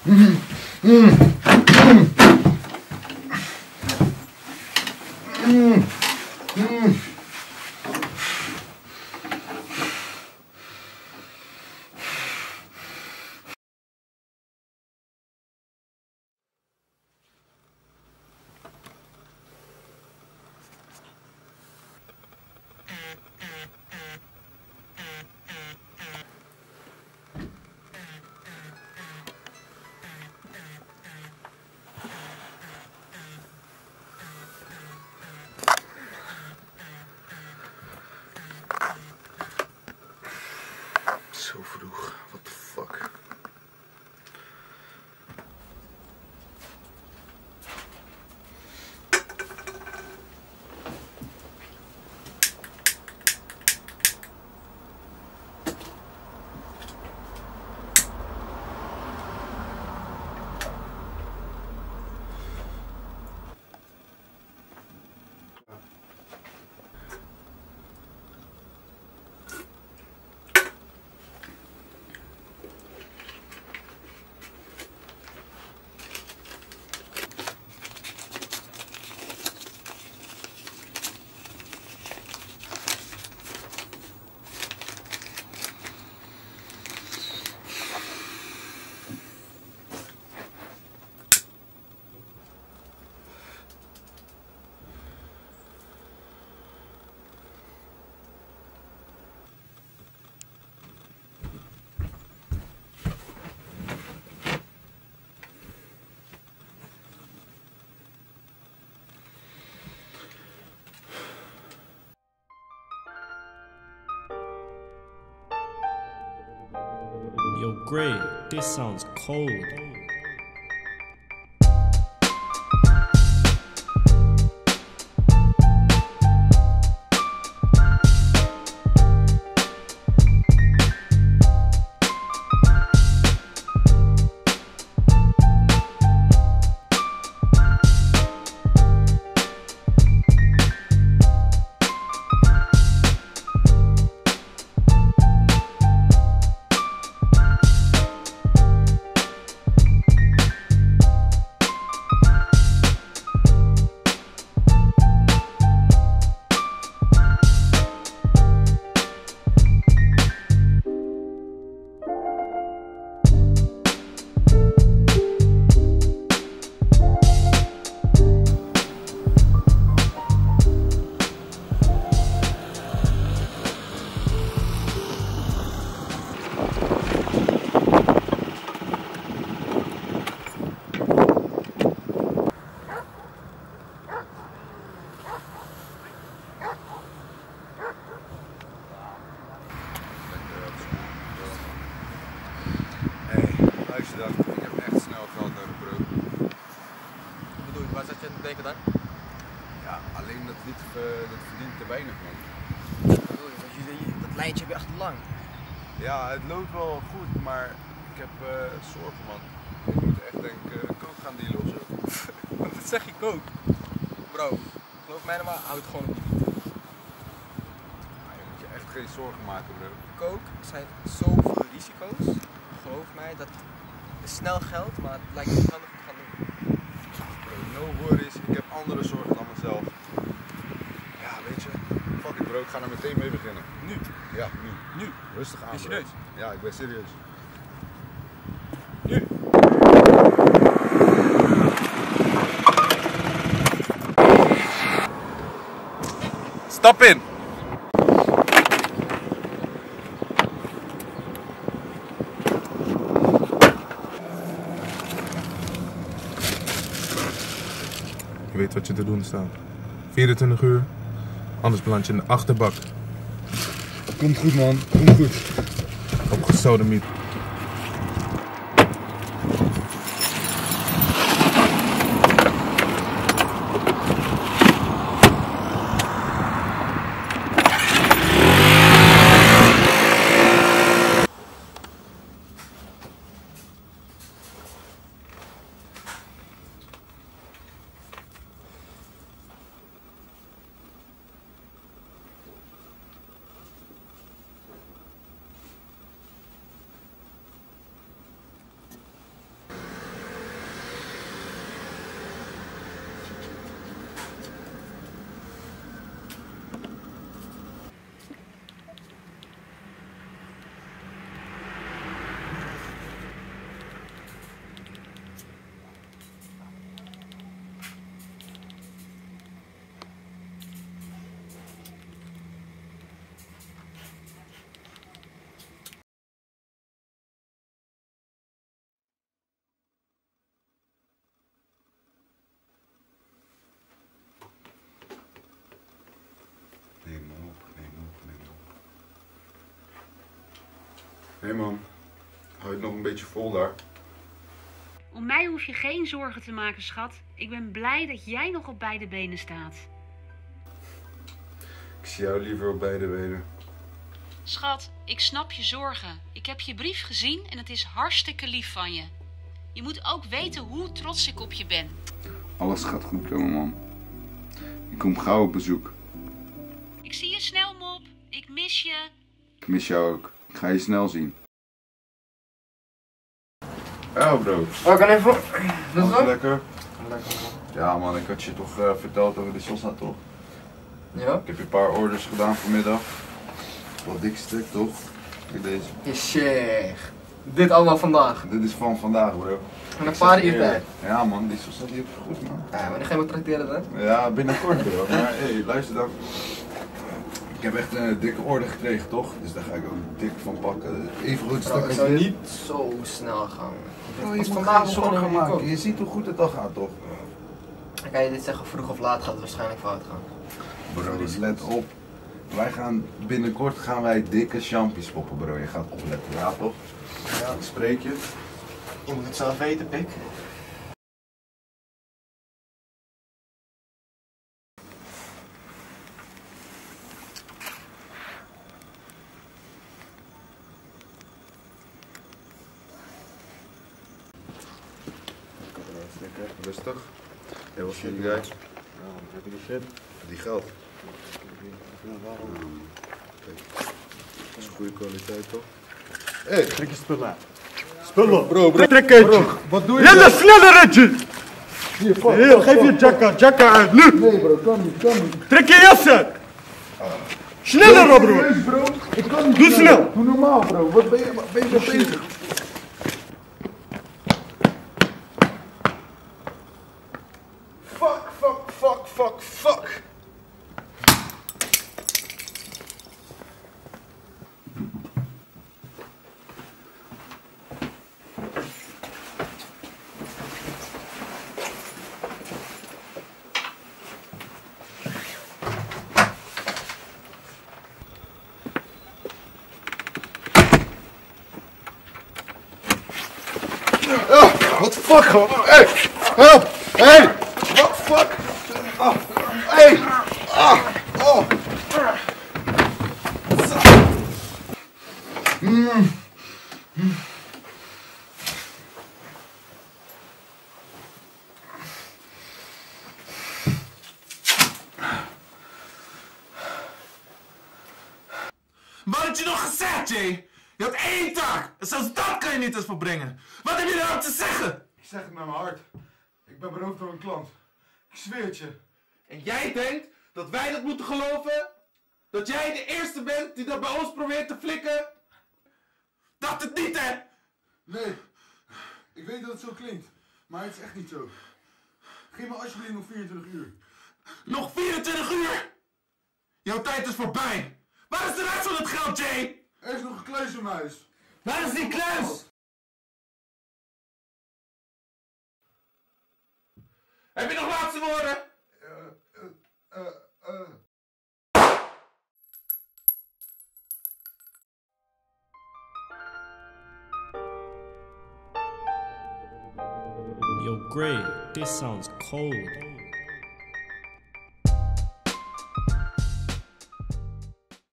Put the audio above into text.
Zo vroeg, what the fuck. Yo, Greg, this sounds cold. Ik heb echt snel geld nodig, bro. Wat bedoel je, waar zat je aan het denken dan? Ja, alleen dat verdient te weinig, man. Wat bedoel je, dat lijntje heb je echt lang. Ja, het loopt wel goed, maar ik heb zorgen, man. Ik moet echt coke gaan dealen of zo. Wat zeg je, coke? Bro, geloof mij nou maar, houd het gewoon op die wiet. Je moet je echt geen zorgen maken, bro. Coke zijn zoveel risico's. Geloof mij, dat is snel geld, maar het lijkt niet handig om te gaan doen. Bro, no worries, ik heb andere zorgen dan mezelf. Ja, weet je, fuck it, bro, ik ga er meteen mee beginnen. Nu? Ja, nu. Nu? Rustig aan, Ben je bro. serieus? Ja, ik ben serieus. Nu? Stap in! Je weet wat je te doen staat. 24 uur, anders beland je in de achterbak. Komt goed, man. Komt goed. Opgesodemiet. Hé man, hou je het nog een beetje vol daar? Om mij hoef je geen zorgen te maken, schat. Ik ben blij dat jij nog op beide benen staat. Ik zie jou liever op beide benen. Schat, ik snap je zorgen. Ik heb je brief gezien en het is hartstikke lief van je. Je moet ook weten hoe trots ik op je ben. Alles gaat goed komen, man. Ik kom gauw op bezoek. Ik zie je snel, Mop. Ik mis je. Ik mis jou ook. Ik ga je snel zien. Ja, bro. Oh, kan even. Alles lekker? Lekker man. Ja, man, ik had je toch verteld over de salsa, toch? Ja? Ik heb je een paar orders gedaan vanmiddag. Wat dik stuk, toch? Kijk deze. Shit. Dit allemaal vandaag. Dit is van vandaag, bro. En een paar uur tijd. Ja, man, die salsa die heb je goed, man. Ja, maar dan ga je me trakteren dan? Ja, binnenkort, bro. Maar hé, luister dan. Ik heb echt een dikke order gekregen, toch? Dus daar ga ik ook dik van pakken. Even goed stuk. Het zou niet zo snel gaan. Oh, je Pas moet vandaag geen zorgen begonnen, maken. Nico. Je ziet hoe goed het al gaat, toch? Dan kan je dit zeggen, vroeg of laat gaat het waarschijnlijk fout gaan. Bro, dus let op. Binnenkort gaan wij dikke champies poppen, bro. Je gaat opletten, ja toch? Ja, ik spreek je. Je moet het zelf weten, pik. Rustig. Hé, wat zie jij? Ja, heb je die shit? Die geld. Waarom? Kijk, dat is goede kwaliteit, toch? Trek je spullen uit. Spullen! Bro, Trek eentje! Wat doe je? Renne sneller, Retje! Hier, geef je jacka uit, nu! Nee, bro, kan niet. Trek je jas uit! Sneller, bro! Serieus, bro? Ik kan niet. Doe snel! Doe normaal, bro. Wat ben je bezig? Fuck. What the fuck, man? Hey! Help! Hey! What the fuck? Hey! Oh! Wat had je nog gezegd, Jay? Je had één taak. En zelfs dat kan je niet eens volbrengen. Wat heb je nou te zeggen? Ik zeg het met mijn hart. Ik ben beroofd door een klant. Ik zweer het je. En jij denkt dat wij dat moeten geloven? Dat jij de eerste bent die dat bij ons probeert te flikken? Dacht het niet, hè? Nee. Ik weet dat het zo klinkt. Maar het is echt niet zo. Geef me alsjeblieft nog 24 uur. Nog 24 uur? Jouw tijd is voorbij. Waar is de rest van het geld, Jay? Er is nog een kluis in mijn huis. Waar is die kluis? Heb je nog laatste woorden? Yo, Gray, this sounds cold.